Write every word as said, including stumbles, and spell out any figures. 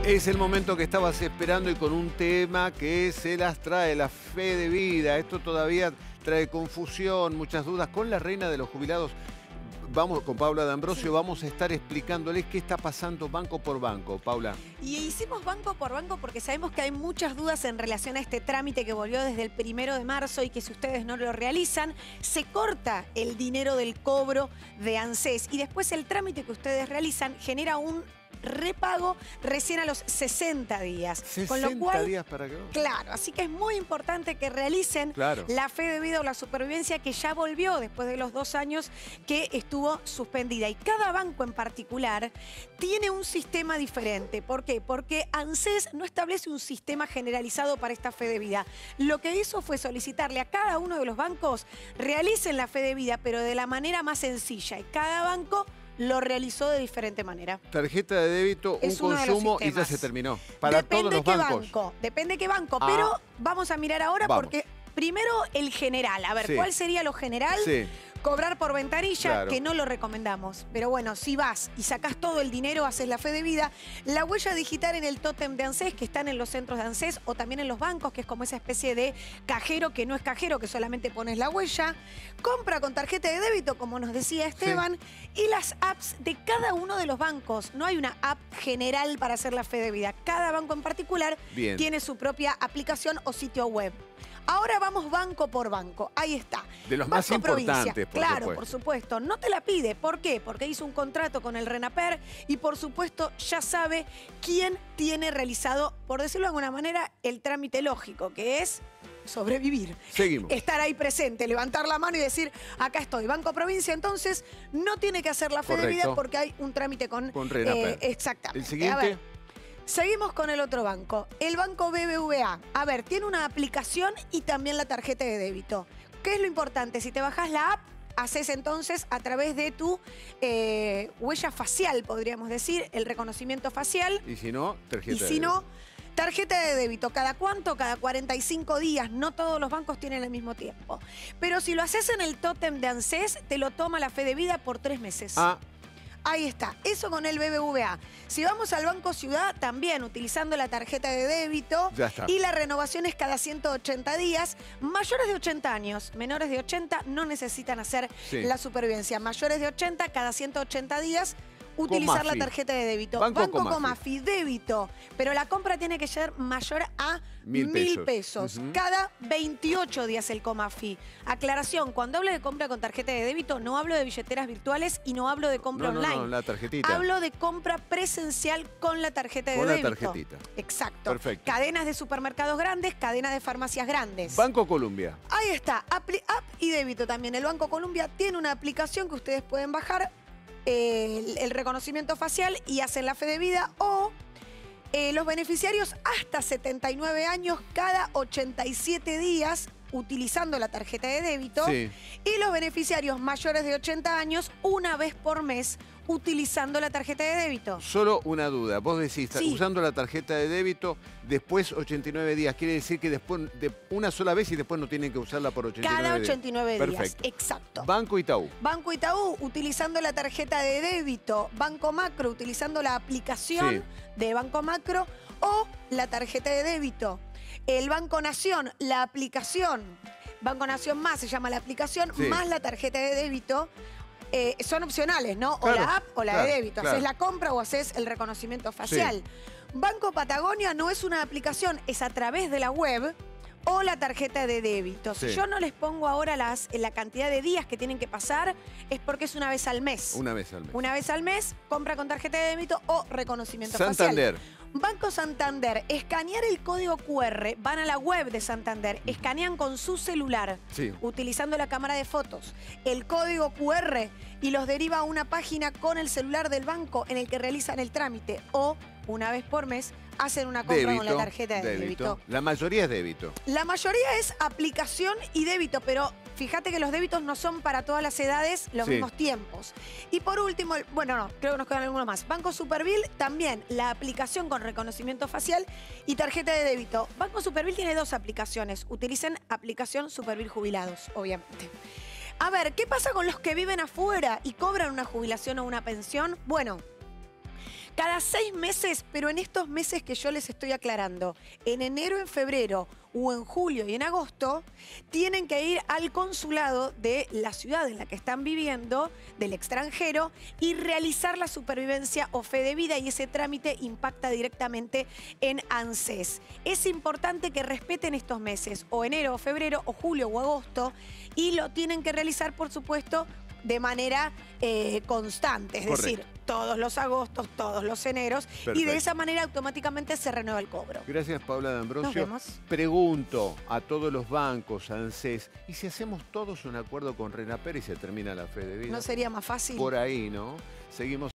Es el momento que estabas esperando y con un tema que se las trae, la fe de vida. Esto todavía trae confusión, muchas dudas. Con la reina de los jubilados, vamos con Paula D'Ambrosio, sí. Vamos a estar explicándoles qué está pasando banco por banco. Paula. Y hicimos banco por banco porque sabemos que hay muchas dudas en relación a este trámite que volvió desde el primero de marzo y que si ustedes no lo realizan, se corta el dinero del cobro de ANSES y después el trámite que ustedes realizan genera un repago recién a los sesenta días. sesenta con lo cual, días para qué. Claro, así que es muy importante que realicen claro. la fe de vida o la supervivencia que ya volvió después de los dos años que estuvo suspendida. Y cada banco en particular tiene un sistema diferente. ¿Por qué? Porque ANSES no establece un sistema generalizado para esta fe de vida. Lo que hizo fue solicitarle a cada uno de los bancos realicen la fe de vida, pero de la manera más sencilla. Y cada banco lo realizó de diferente manera. Tarjeta de débito, es un consumo y ya se terminó. Para Depende todos los qué bancos. Banco, depende qué banco, ah. pero vamos a mirar ahora vamos. porque primero el general. A ver, sí. ¿cuál sería lo general? Sí. Cobrar por ventanilla, claro. que no lo recomendamos. Pero bueno, si vas y sacás todo el dinero, haces la fe de vida, la huella digital en el tótem de ANSES, que están en los centros de ANSES o también en los bancos, que es como esa especie de cajero que no es cajero, que solamente pones la huella. Compra con tarjeta de débito, como nos decía Esteban, sí. y las apps de cada uno de los bancos. No hay una app general para hacer la fe de vida. Cada banco en particular Bien. tiene su propia aplicación o sitio web. Ahora vamos banco por banco. Ahí está. De los banco más importantes, por Claro, supuesto. por supuesto. No te la pide. ¿Por qué? Porque hizo un contrato con el RENAPER y, por supuesto, ya sabe quién tiene realizado, por decirlo de alguna manera, el trámite lógico, que es sobrevivir. Seguimos. Estar ahí presente, levantar la mano y decir, acá estoy. Banco Provincia, entonces, no tiene que hacer la fe Correcto. de vida porque hay un trámite con... Con RENAPER. Eh, exactamente. ¿El siguiente? A ver, seguimos con el otro banco, el banco B B V A. A ver, tiene una aplicación y también la tarjeta de débito. ¿Qué es lo importante? Si te bajás la app, haces entonces a través de tu eh, huella facial, podríamos decir, el reconocimiento facial. Y si no, tarjeta Y de si no, débito. tarjeta de débito. ¿Cada cuánto? Cada cuarenta y cinco días. No todos los bancos tienen el mismo tiempo. Pero si lo haces en el tótem de ANSES, te lo toma la fe de vida por tres meses. Ah. Ahí está, eso con el B B V A. Si vamos al Banco Ciudad, también utilizando la tarjeta de débito. Ya está. Y la renovación es cada ciento ochenta días. Mayores de ochenta años, menores de ochenta no necesitan hacer sí. la supervivencia. Mayores de ochenta, cada ciento ochenta días, utilizar Comafi. la tarjeta de débito. Banco, Banco Comafi. Comafi, débito. Pero la compra tiene que ser mayor a Mil mil pesos. pesos. Uh-huh. Cada veintiocho días el Comafi. Aclaración, cuando hablo de compra con tarjeta de débito, no hablo de billeteras virtuales y no hablo de compra no, online. No, no, la tarjetita. Hablo de compra presencial con la tarjeta de con débito. Con la tarjetita. Exacto. Perfecto. Cadenas de supermercados grandes, cadenas de farmacias grandes. Banco Colombia. Ahí está, Apli- app y débito también. El Banco Colombia tiene una aplicación que ustedes pueden bajar, eh, el, el reconocimiento facial y hacen la fe de vida o eh, los beneficiarios hasta setenta y nueve años cada ochenta y siete días utilizando la tarjeta de débito Sí. y los beneficiarios mayores de ochenta años una vez por mes utilizando la tarjeta de débito. Solo una duda. Vos decís, Sí. usando la tarjeta de débito, después ochenta y nueve días. Quiere decir que después de una sola vez y después no tienen que usarla por ochenta y nueve Cada días. ochenta y nueve días. Perfecto. Exacto. Banco Itaú. Banco Itaú utilizando la tarjeta de débito. Banco Macro utilizando la aplicación Sí. de Banco Macro o la tarjeta de débito. El Banco Nación, la aplicación. Banco Nación Más se llama la aplicación, Sí. más la tarjeta de débito. Eh, son opcionales, ¿no? Claro, o la app o la claro, de débito. claro. Haces la compra o haces el reconocimiento facial. Banco Patagonia no es una aplicación, es a través de la web o la tarjeta de débito. Sí. Si yo no les pongo ahora las, la cantidad de días que tienen que pasar, es porque es una vez al mes. Una vez al mes. Una vez al mes, compra con tarjeta de débito o reconocimiento Santander. facial. Banco Santander, escanear el código cu erre, van a la web de Santander, escanean con su celular, Sí. utilizando la cámara de fotos, el código cu erre y los deriva a una página con el celular del banco en el que realizan el trámite o, una vez por mes, hacen una compra Débito, con la tarjeta de débito. La mayoría es débito. La mayoría es aplicación y débito, pero fíjate que los débitos no son para todas las edades los Sí. mismos tiempos. Y por último, el- bueno, no, creo que nos quedan algunos más. Banco Supervil, también la aplicación con reconocimiento facial y tarjeta de débito. Banco Supervil tiene dos aplicaciones. Utilicen aplicación Supervil Jubilados, obviamente. A ver, ¿qué pasa con los que viven afuera y cobran una jubilación o una pensión? Bueno, Cada seis meses, pero en estos meses que yo les estoy aclarando, en enero, en febrero o en julio y en agosto, tienen que ir al consulado de la ciudad en la que están viviendo, del extranjero, y realizar la supervivencia o fe de vida, y ese trámite impacta directamente en ANSES. Es importante que respeten estos meses, o enero, o febrero, o julio o agosto, y lo tienen que realizar, por supuesto, de manera eh, constante, es Correcto. decir, todos los agostos, todos los eneros, Perfecto. y de esa manera automáticamente se renueva el cobro. Gracias, Paula D'Ambrosio. Nos vemos. Pregunto a todos los bancos, a ANSES, ¿y si hacemos todos un acuerdo con RENAPER y se termina la fe de vida? ¿No sería más fácil? Por ahí, ¿no? Seguimos.